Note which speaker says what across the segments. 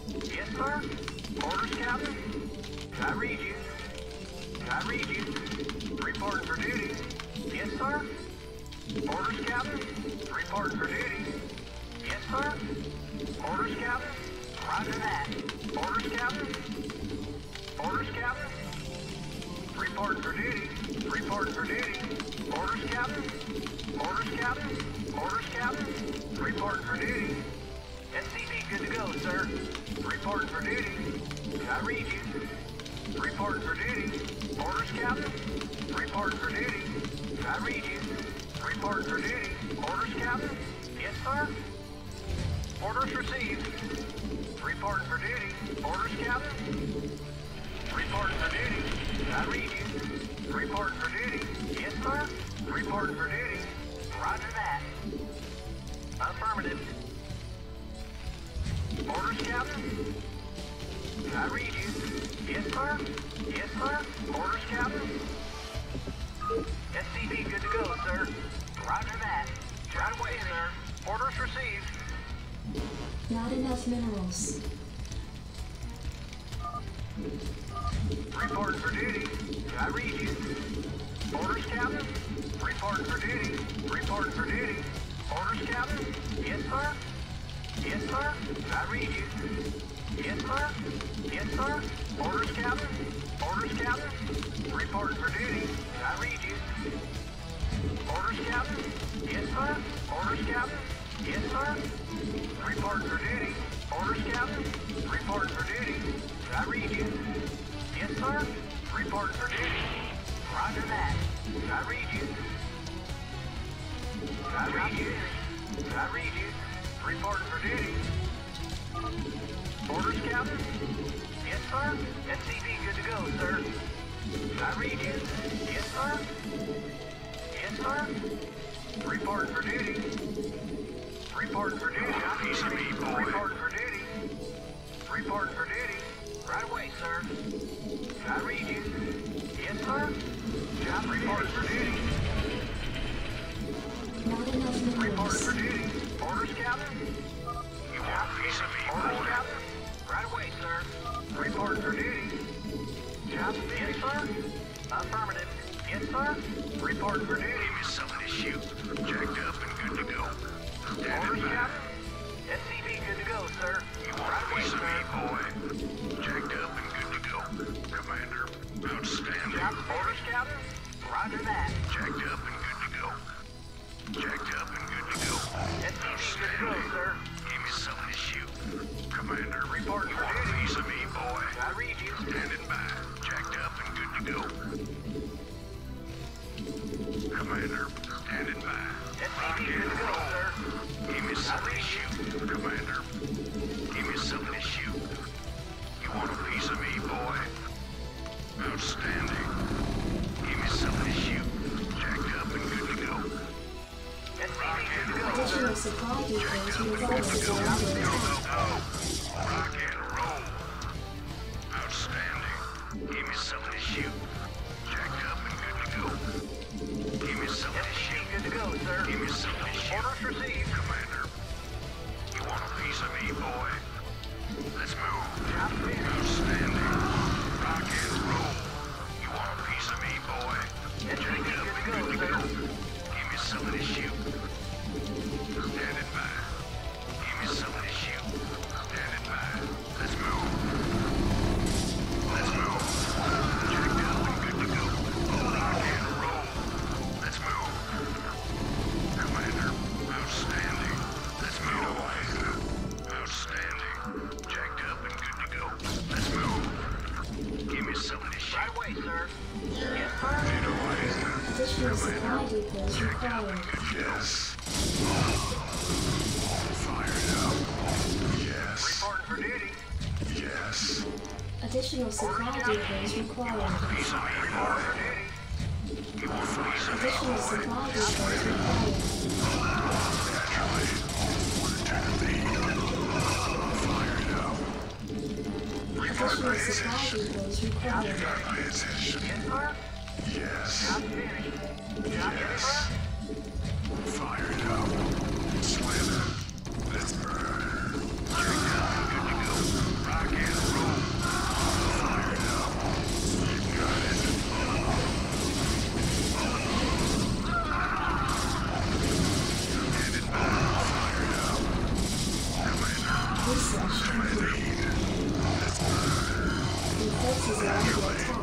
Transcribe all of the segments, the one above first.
Speaker 1: Yes, sir. Orders, Captain. I read you. I read you. Reporting for duty. Yes, sir. Orders, Captain. Reporting for duty. Yes, sir. Orders, Captain. Roger that. Orders, Captain. Orders, Captain. Reporting for duty. Reporting for duty. Orders, Captain. Orders, Captain. Orders, Captain. Reporting for duty. SCV good to go, sir. Reporting for duty. I read you. Reporting for duty. Orders, Captain. Reporting for duty. I read you. Reporting for duty. Orders, Captain. Yes, sir. Orders received. Reporting for duty. Orders, Captain. Reporting for duty. I read you. Reporting for duty. Yes, sir. Reporting for duty. Roger that. Affirmative. Orders, Captain. I read you. Yes, sir. Yes, sir. Orders, Captain. SCV good to go, sir. Roger that. Right away, sir. Orders received.
Speaker 2: Not enough minerals.
Speaker 1: Reporting for duty. I read you. Orders, Captain. Reporting for duty. Reporting for duty. Orders, Captain. Yes, sir. Yes, sir. I read you. Yes, sir. Yes, sir. Orders, Captain. Orders, Captain. Reporting for duty. I read you. Orders, Captain. Yes, sir. Orders, Captain. Yes, sir. Reporting for duty. Orders, Captain. Reporting for duty. I read you. Yes, sir. Reporting for duty. Roger that. I read you. I read you. I read you. Reporting for duty. Orders, Captain. Yes, sir. SCV good to go, sir. I read you. Yes, sir. Yes, sir. Reporting for duty. Reporting for duty.
Speaker 3: Piece of meat, boy.
Speaker 1: Reporting for duty. Reporting for duty. Right away, sir. I read you. Yes, sir. Job reporting for duty.
Speaker 2: Not enough
Speaker 1: Reporting
Speaker 2: minerals.
Speaker 1: for duty. Orders, Captain.
Speaker 3: You want a piece of meat,
Speaker 1: Orders,
Speaker 3: boy?
Speaker 1: Captain. Right away, sir. Reporting for duty. Job yes, sir. Affirmative. Yes, sir. Reporting for duty.
Speaker 3: Give me something to shoot. Jacked up and good to go. Standing
Speaker 1: Orders,
Speaker 3: by.
Speaker 1: Captain. SCV good to go, sir.
Speaker 3: You want a
Speaker 1: Right away,
Speaker 3: piece of
Speaker 1: sir.
Speaker 3: meat, boy? Jacked up and good to go. Commander, outstanding.
Speaker 1: Job orders, Captain. Roger that.
Speaker 3: Jacked up and good to go. Jacked up and good to go.
Speaker 1: SCV good to go, sir.
Speaker 3: Give me something to shoot. Commander,
Speaker 1: Reporting
Speaker 3: you
Speaker 1: for
Speaker 3: want a
Speaker 1: duty.
Speaker 3: piece of meat, boy?
Speaker 1: I read you.
Speaker 3: Standing by. Jacked up and good to go. Commander, standing by.
Speaker 1: SCV good to go, sir.
Speaker 3: Give me something to shoot. Commander, give me something to shoot. You want a piece of me, boy? Outstanding. Give me something to shoot. Jacked up and good to go.
Speaker 1: SCV good to go,
Speaker 2: Additional
Speaker 1: sir.
Speaker 2: supply depots required
Speaker 3: Good to
Speaker 2: for
Speaker 3: go. Go,
Speaker 2: delivery.
Speaker 3: go, go. Rock and roll. Outstanding. Give me something to shoot. Jacked up and good to go. Give me something to
Speaker 1: SCV
Speaker 3: shoot.
Speaker 1: good to go, sir.
Speaker 3: Give me something to shoot.
Speaker 1: Orders received.
Speaker 3: Commander, you want a piece of me, boy? Let's move.
Speaker 1: Job finished.
Speaker 3: Outstanding. Rock and roll. You want a piece of me, boy?
Speaker 1: SCV
Speaker 3: Jacked up
Speaker 1: good to
Speaker 3: and
Speaker 1: go,
Speaker 3: good to
Speaker 1: sir.
Speaker 3: go. Give me something to shoot. Standing by. Give me something to shoot. Standing by. Let's move. Let's move. Jacked up and good to go. Rock and roll. Let's move. Commander, outstanding. Let's move. Outstanding. Jacked up and good to go. Let's move. Give me something to shoot.
Speaker 1: Right away, sir. Yes, sir.
Speaker 2: Additional supply depots required.
Speaker 3: Yes. Fired up. Yes.
Speaker 1: Reporting for duty.
Speaker 3: Yes.
Speaker 2: Additional supply depots required.
Speaker 3: Piece of me,
Speaker 1: Reporting
Speaker 3: boy.
Speaker 1: for duty.
Speaker 3: You want a piece of me,
Speaker 2: Additional
Speaker 3: boy?
Speaker 2: supply depots required.
Speaker 3: Naturally. Take a lead. Fired up.
Speaker 2: Additional supply depots required.
Speaker 3: Got my attention.
Speaker 1: Yes, sir.
Speaker 3: Yes.
Speaker 1: Job finished. Job
Speaker 3: Yes.
Speaker 1: finished.
Speaker 3: Fired up. Slammer. Let's burn. Jacked up and good to go.
Speaker 2: complete. Your forces are under attack.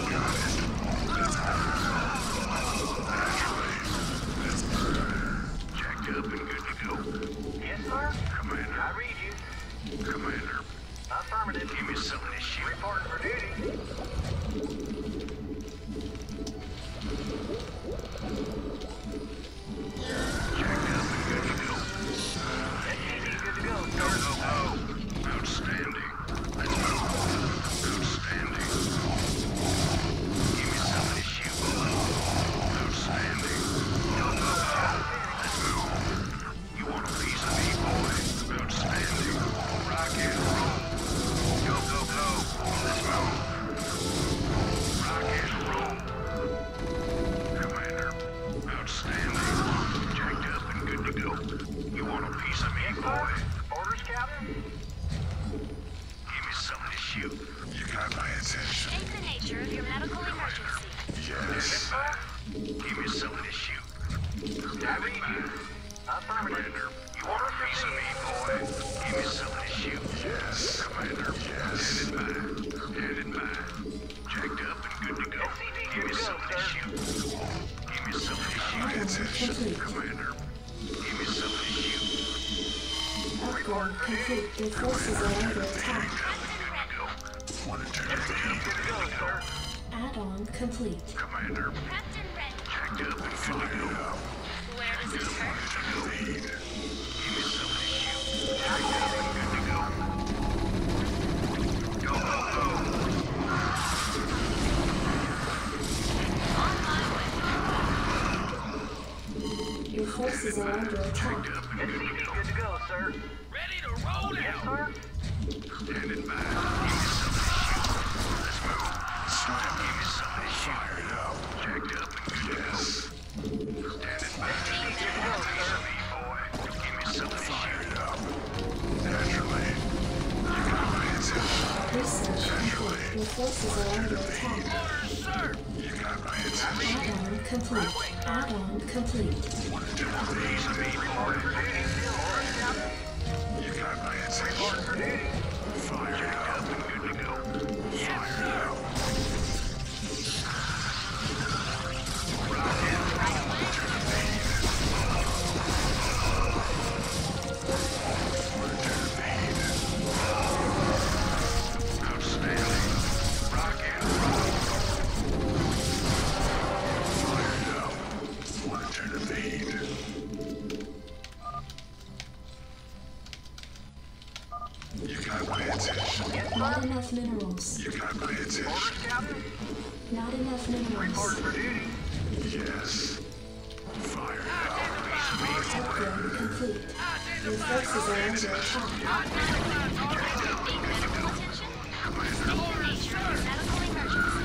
Speaker 3: Jacked up and good to go.
Speaker 1: Yes, sir.
Speaker 3: Commander.
Speaker 1: I read you.
Speaker 3: Commander,
Speaker 1: Affirmative.
Speaker 3: give me some of this shit.
Speaker 1: Reporting for duty.
Speaker 3: Jacked up and good to go.
Speaker 1: SCV's good to go,
Speaker 3: Go,
Speaker 1: sir.
Speaker 3: go, go. Outstanding. Let's move. Outstanding. Give me some of this shit. Outstanding. Go, go, go. Let's move. You want a piece of me, boy? Outstanding. Rock and roll. Go, go, go. Let's move. Rock and roll. Commander. Outstanding. Jacked up and good to go. You want a piece of me, boy?
Speaker 1: Orders, Captain.
Speaker 3: Give me some of this shit. You got my attention.
Speaker 4: State the nature of your medical emergency.
Speaker 3: Yes. Give me some of this shit.
Speaker 1: I read you. Affirmative.
Speaker 3: Commander, you want a piece of me, boy? Give me some of this shit. Yes. Commander, yes. Stand by. Stand by. Jacked up and good to go. Give me some of this shit. Give me some of this shit.
Speaker 2: Complete.
Speaker 3: Commander, give me some of this shit.
Speaker 2: Upgrade complete. Your forces are under attack.
Speaker 3: Want to turn it
Speaker 1: Good to go, sir.
Speaker 2: Add-on complete.
Speaker 3: Commander,
Speaker 4: Captain Red,
Speaker 3: jacked up and good to go.
Speaker 4: where does it hurt?
Speaker 3: Lead. Give me some of this shit. Jacked up and good to go. Go, go, go.
Speaker 4: On my way.
Speaker 2: Your forces are under attack.
Speaker 3: Jacked up and good to
Speaker 1: SCV's
Speaker 3: go.
Speaker 1: good to go, sir.
Speaker 3: Ready to roll
Speaker 1: Yes,
Speaker 3: out.
Speaker 1: sir.
Speaker 3: Standing by. Give me some of this shit. Let's move. Slam. Give me some of this shit. Fired up. Jacked up and good to go. Standing by.
Speaker 1: SCV's good to go,
Speaker 3: Piece
Speaker 1: sir.
Speaker 3: of me, boy. Give me some of this shit. Fired up. Naturally. You got my attention.
Speaker 2: Research complete. Your forces are under attack.
Speaker 3: Orders, sir. You got my attention.
Speaker 2: Add-on complete. Add-on complete.
Speaker 3: Piece of me, boy.
Speaker 1: Orders, Captain.
Speaker 3: You got my attention.
Speaker 1: Reporting for duty.
Speaker 3: Fired up and good to go. Fired up. Outstanding. Rock and roll. Fired up. Want to turn the lead. You got my attention.
Speaker 2: Not enough minerals.
Speaker 3: You got my attention.
Speaker 1: Orders, Captain.
Speaker 2: Not enough minerals.
Speaker 1: Reporting for duty.
Speaker 3: Yes. Fired up.
Speaker 2: Upgrade complete. Your forces are under attack.
Speaker 4: Need medical attention? State the nature of your medical emergency.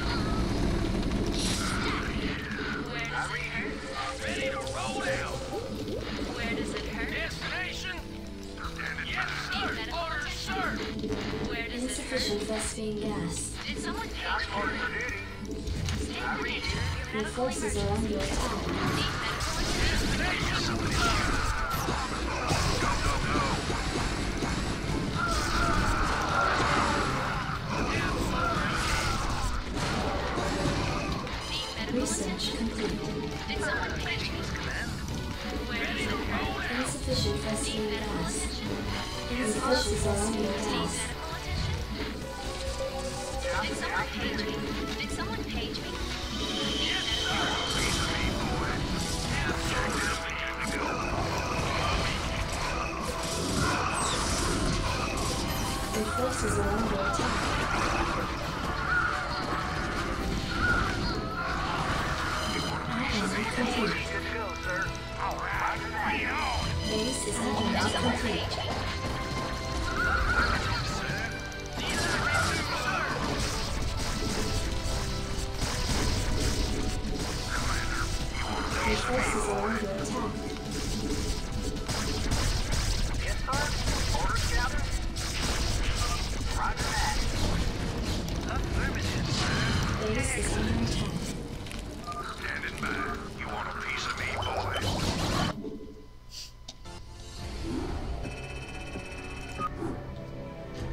Speaker 4: Where does it hurt?
Speaker 3: Ready to roll out.
Speaker 4: Where does it hurt?
Speaker 3: Destination. Yes,
Speaker 4: Need medical attention? Where does it hurt?
Speaker 2: Insufficient phosphine gas.
Speaker 4: Did someone page
Speaker 1: Reporting
Speaker 4: me?
Speaker 1: for duty.
Speaker 4: State the nature of your
Speaker 2: Your
Speaker 4: medical
Speaker 2: forces
Speaker 4: emergency.
Speaker 2: are under attack.
Speaker 4: Need medical attention? Need medical
Speaker 2: Research
Speaker 4: attention?
Speaker 2: complete.
Speaker 4: Did someone page me? Where does it hurt?
Speaker 2: Insufficient
Speaker 4: Need
Speaker 2: phosphine
Speaker 4: medical
Speaker 2: gas.
Speaker 4: attention?
Speaker 2: Insufficient phosphine
Speaker 4: Need
Speaker 2: gas.
Speaker 4: medical attention? Did someone page me? Did someone page me? Need medical
Speaker 2: Your forces are under attack. Add-on complete.
Speaker 1: Good to go, sir. All right. Bring it on.
Speaker 2: Base is add-on complete. Your forces are under attack.
Speaker 1: Yes, sir. Orders, Captain. Roger that. Affirmative, sir.
Speaker 2: Base is under attack.
Speaker 3: Standing by. You want a piece of me, boy?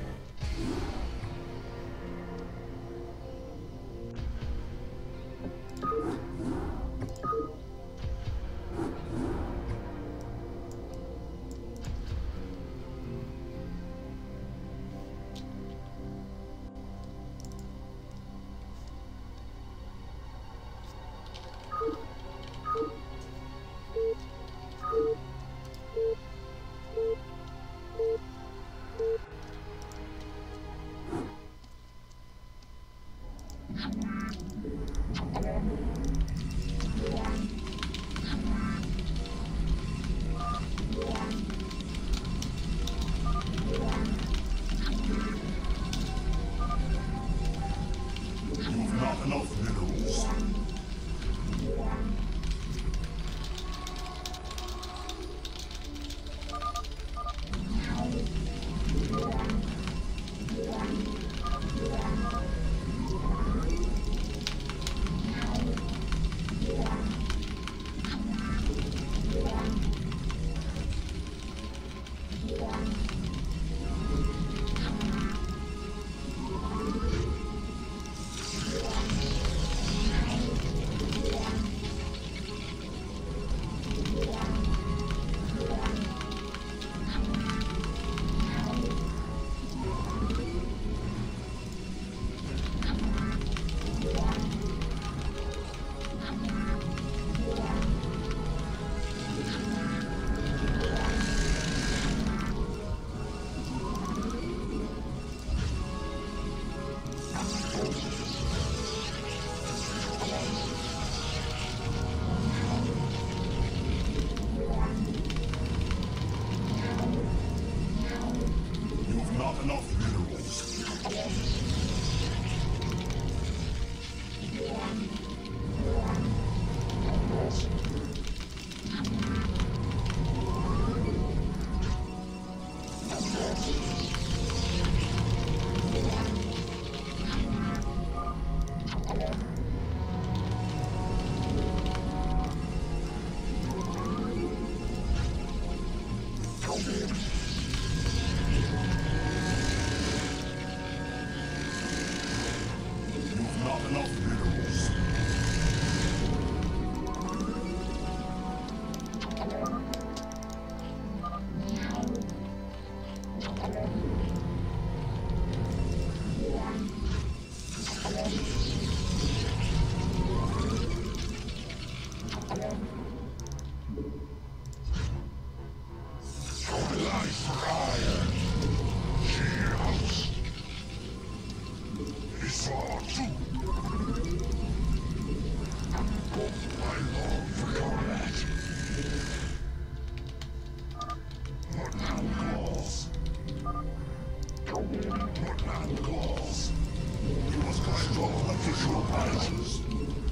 Speaker 3: Bloodhound calls. You must control official bases.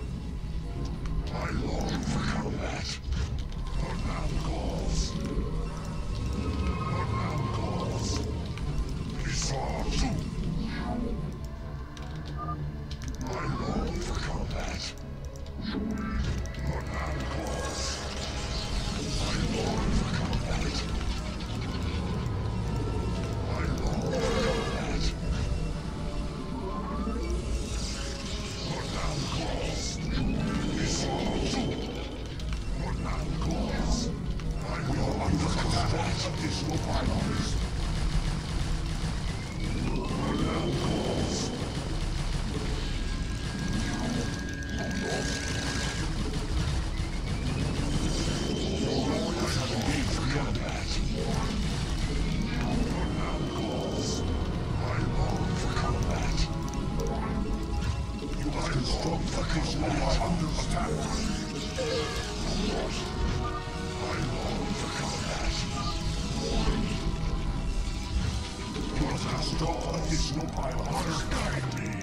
Speaker 3: I long for combat. Bloodhound calls. Bloodhound calls. Isarzu. I long for combat. Bloodhound calls. I long for combat. I long for combat. Bloodhound calls. Isarzu. Bloodhound calls. I will under combat additional violence. Bloodhound calls. Stop additional violence. Guide me.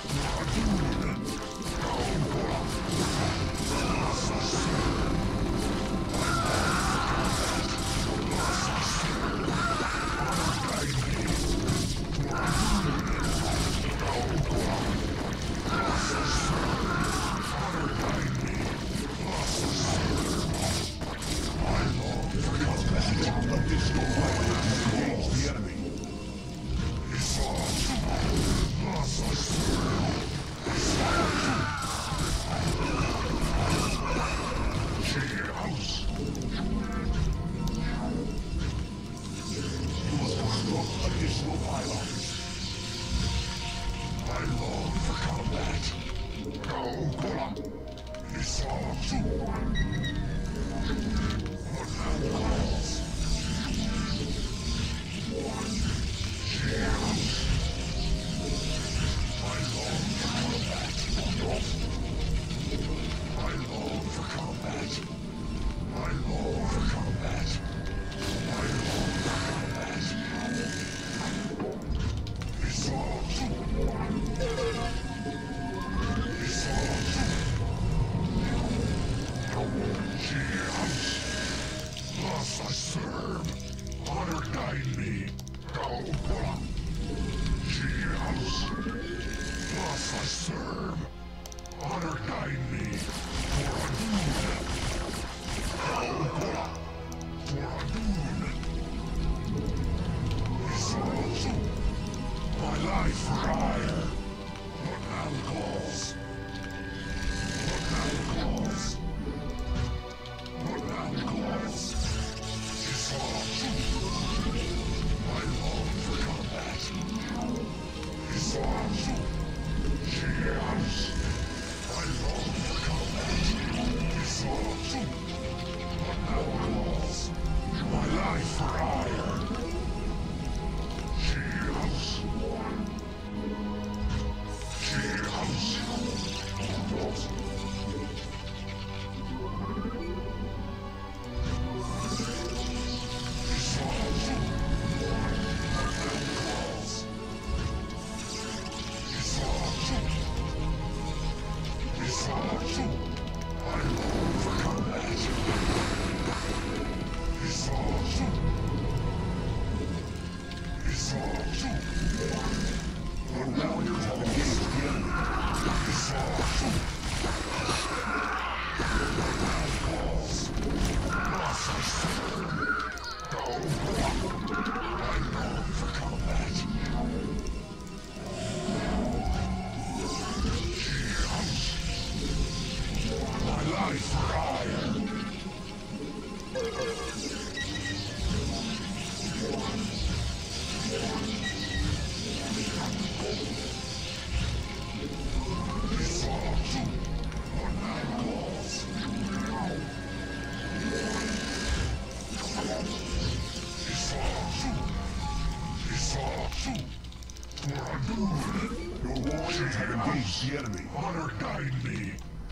Speaker 3: The enemy. Honor guide me.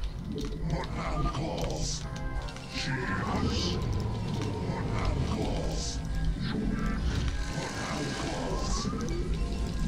Speaker 3: What now calls? Cheers. What now calls? What now calls?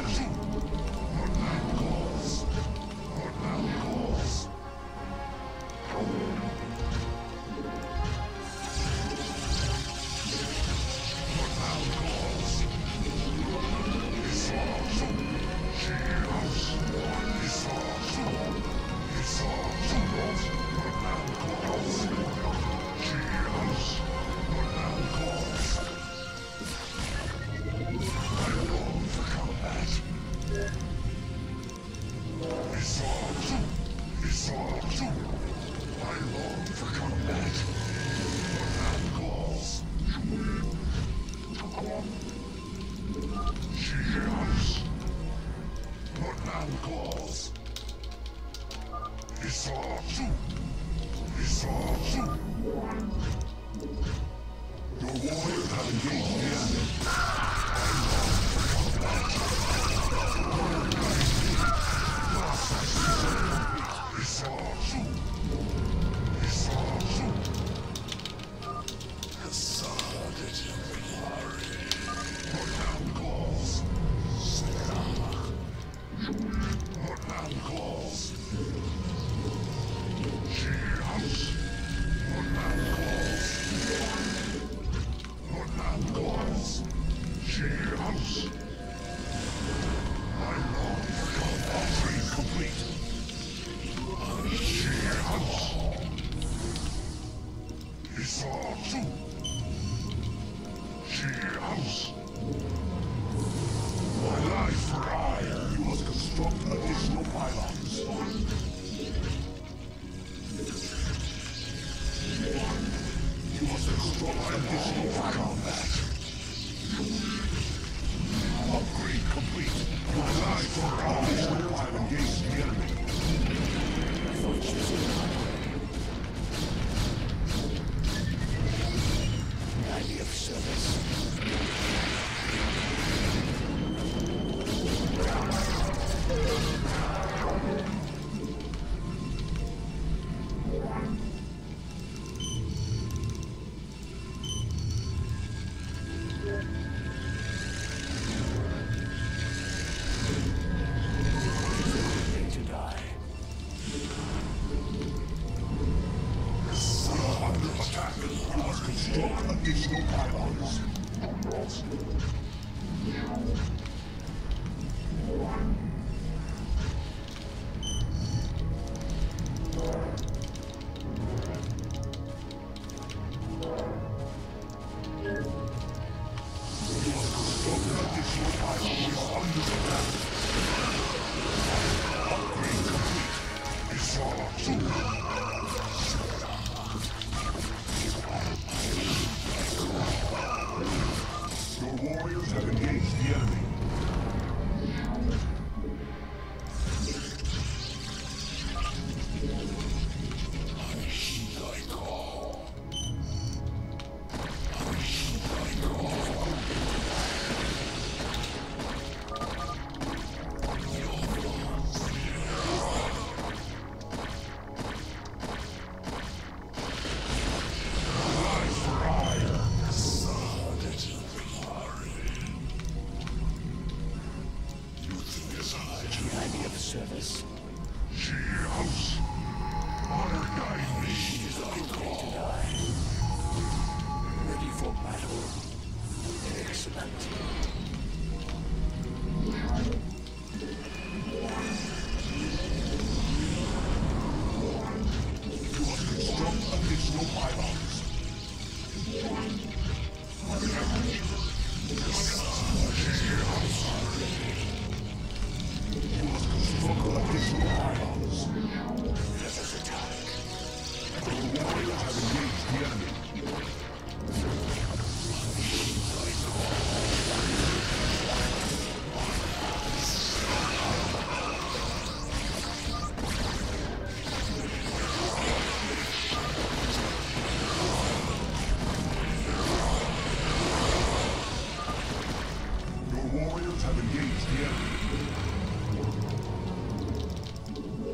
Speaker 5: Warriors have engaged the enemy.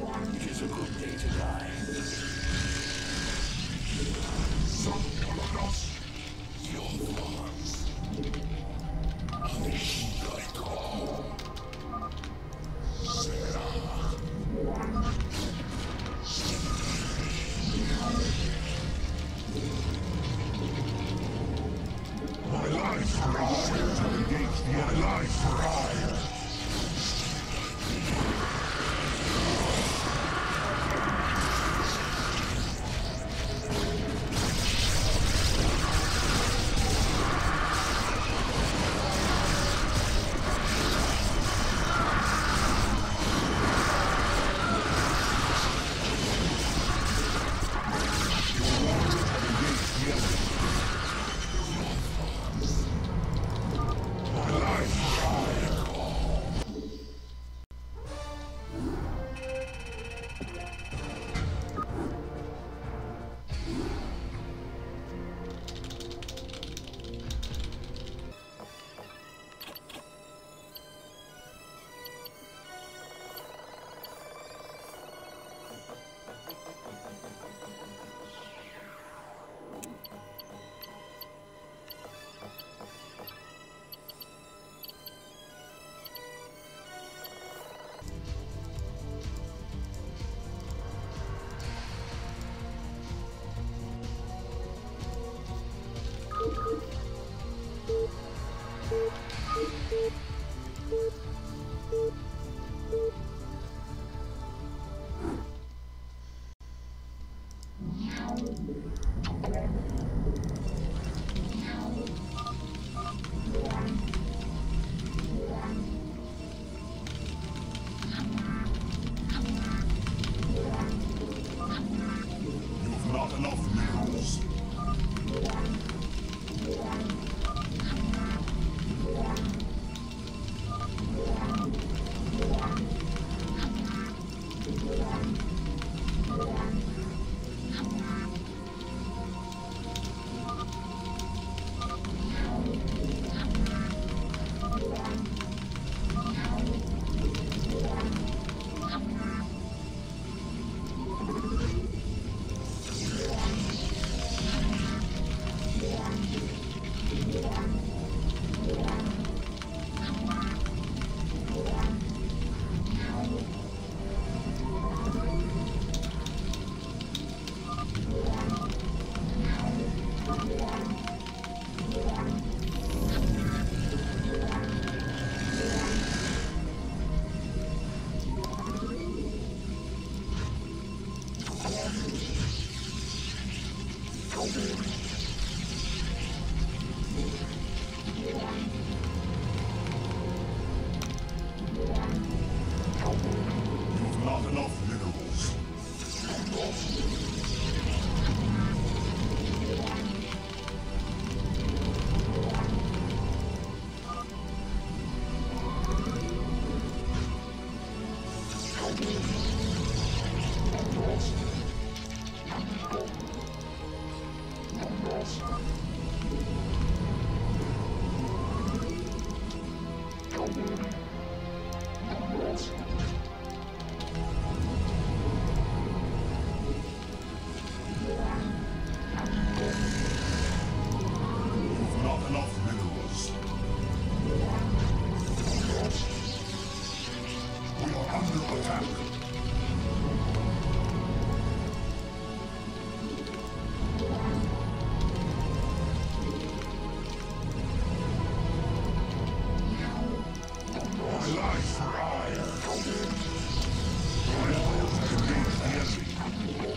Speaker 5: You've not enough minerals. You've not enough minerals. We are under attack. My life for hire. My arms have engaged the enemy.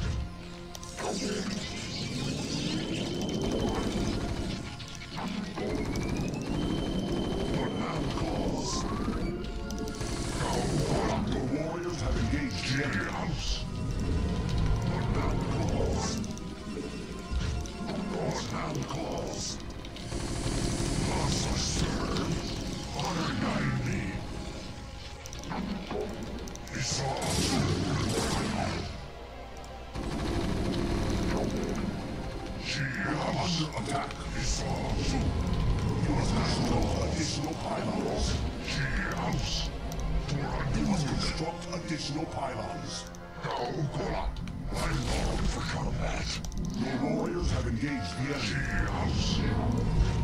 Speaker 5: What now calls? The warriors have engaged the enemy house. What now calls? What now calls? Must I serve? Honor guide me. She is under attack. You must construct additional pylons. You must construct additional pylons. I long for combat. Your warriors have engaged the enemy.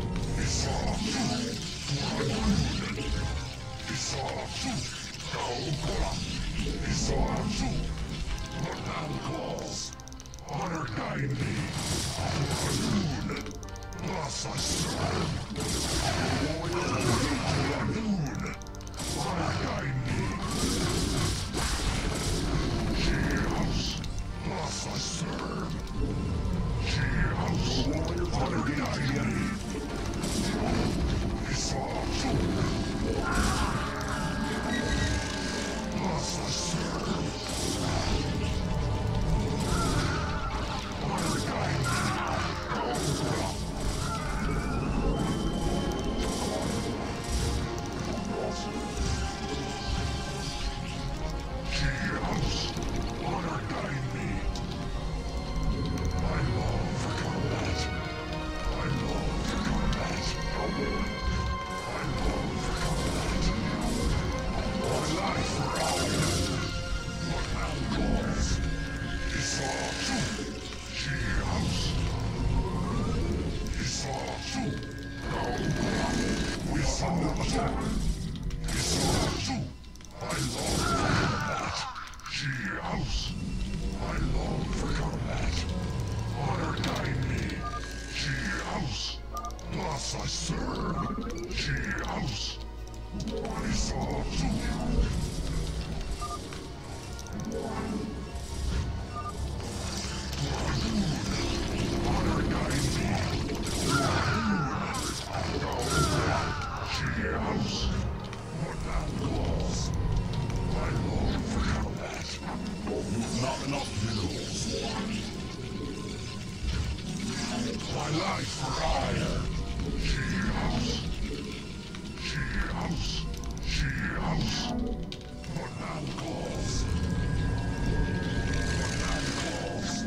Speaker 5: What now calls? Honor guide me. Must I serve? Warriors have engaged the enemy. Honor guide me. Must I serve? Warriors have engaged the enemy. Must I serve? Honor guide me. Honor guide me. I long for combat. I long for combat. I long for combat. My life for honor. What now calls? We under attack. I long for combat. House. I long for combat. Honor guide me. House. Must I serve? House. I saw Honor guide me. House. What now calls? I long for combat. You've not enough minerals. My life for hire. House. House. What now calls? What now calls?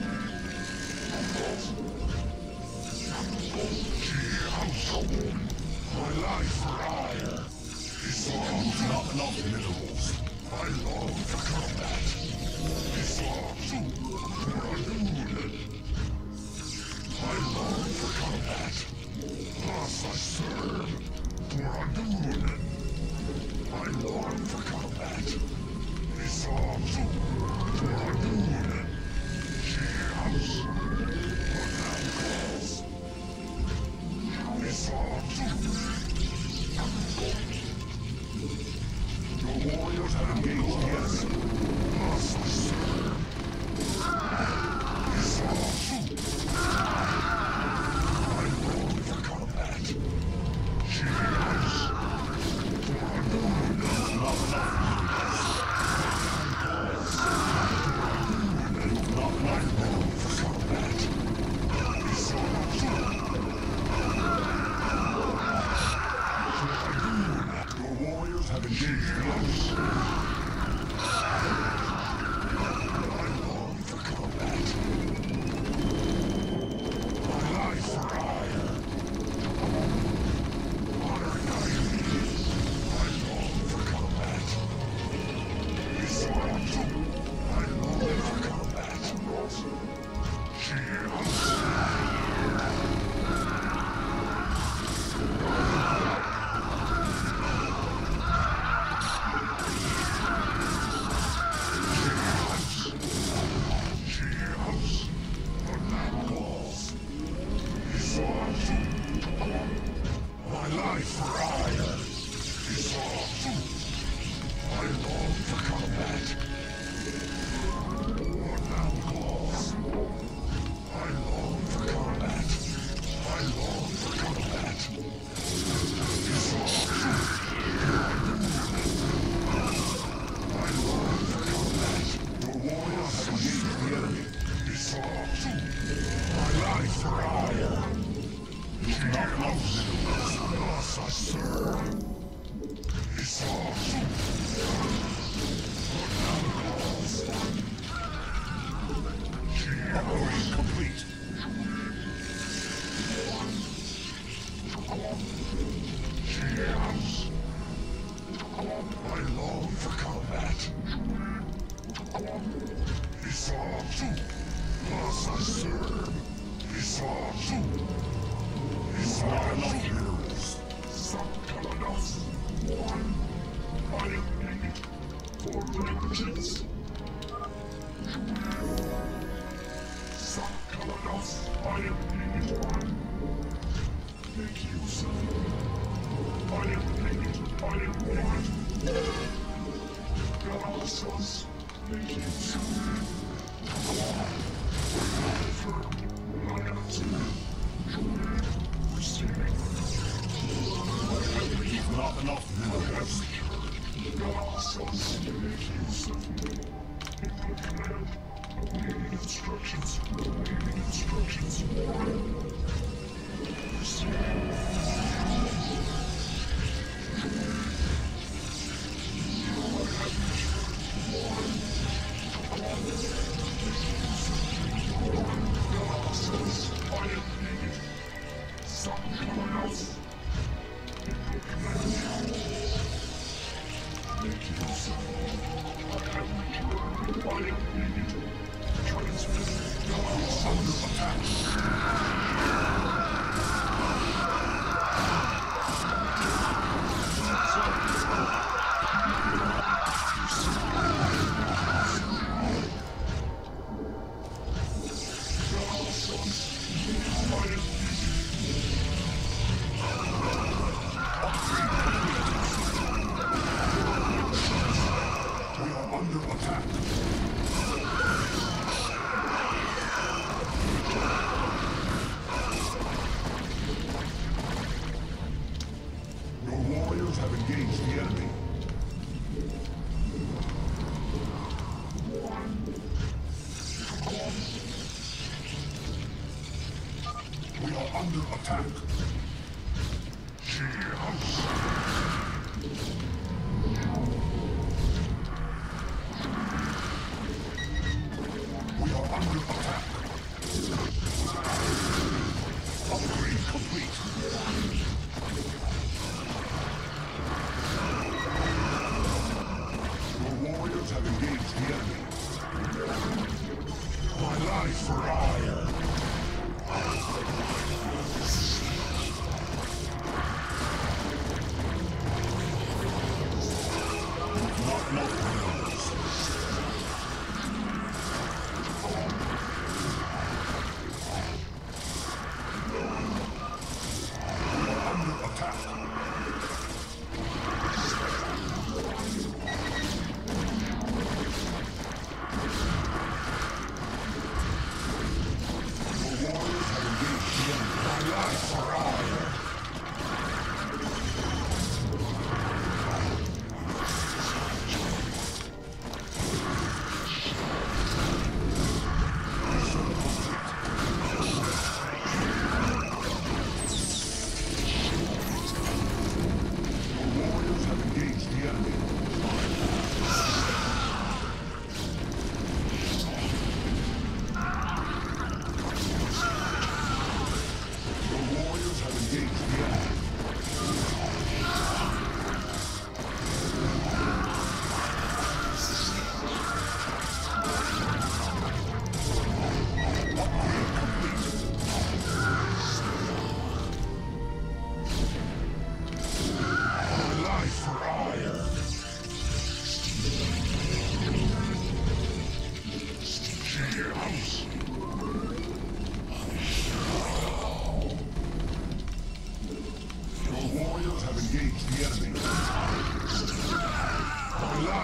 Speaker 5: House. My life for hire. You've not enough minerals. I long for combat. I long for combat. Must I serve? For Adun. I long for combat. For Adun. House. What now calls? Your warriors have engaged the enemy. Must I serve?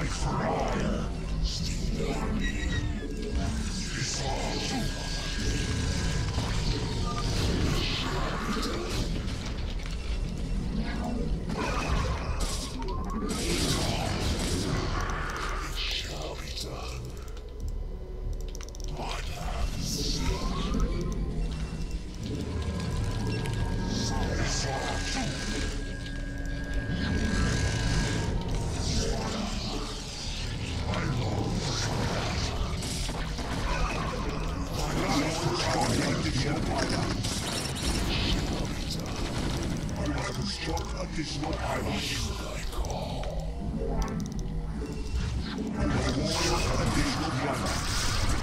Speaker 5: life for hire. Additional highlights. Additional highlights.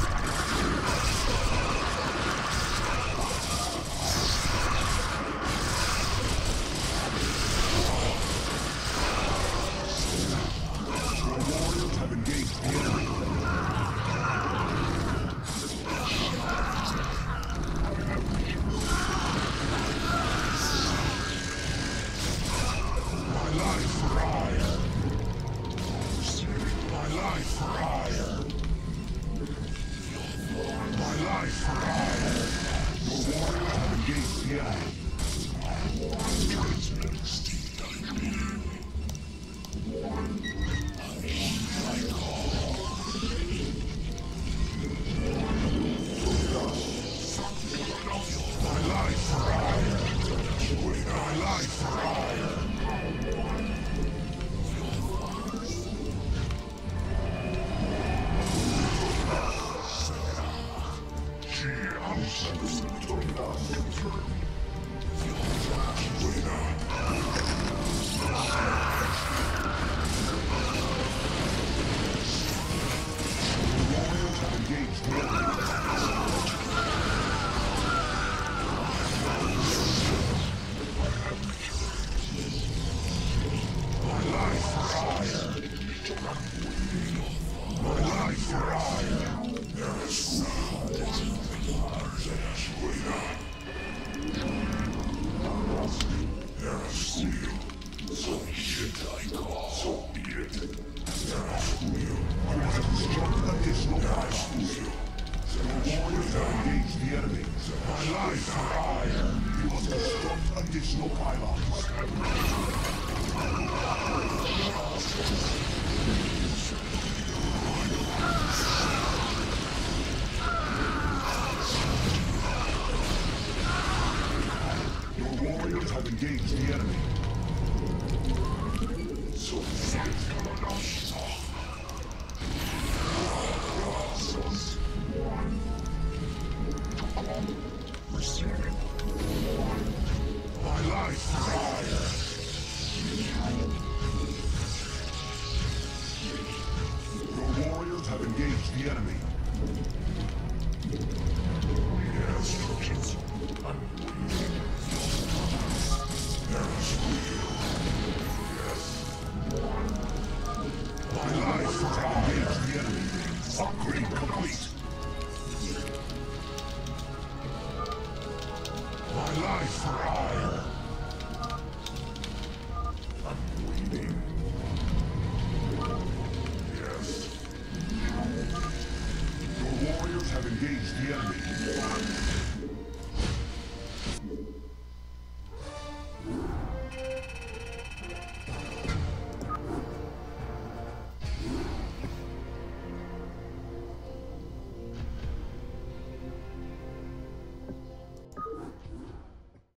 Speaker 5: Additional pylons. Your warriors have engaged the enemy. My life fire. Your warriors have engaged the enemy. Instructions. My life has engaged the enemy. Upgrade complete. My life for hire. I'm bleeding. Yes. Your warriors have engaged the enemy.